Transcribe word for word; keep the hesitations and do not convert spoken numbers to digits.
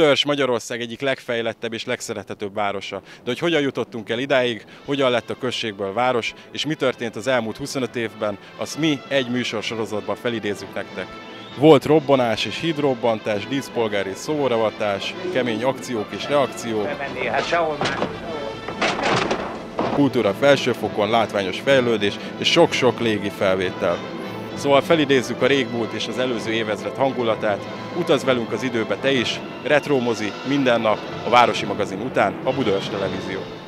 Budaörs Magyarország egyik legfejlettebb és legszerethetőbb városa. De hogy hogyan jutottunk el idáig, hogyan lett a községből város, és mi történt az elmúlt huszonöt évben, azt mi egy műsorsorozatban felidézzük nektek. Volt robbanás és hídrobbantás, díszpolgári és szóravatás, kemény akciók és reakciók, kultúra felsőfokon, látványos fejlődés és sok-sok légi felvétel. Szóval felidézzük a régmúlt és az előző évezred hangulatát, utazz velünk az időbe te is, Retro mozi minden nap, a Városi magazin után a Budaörs Televízió.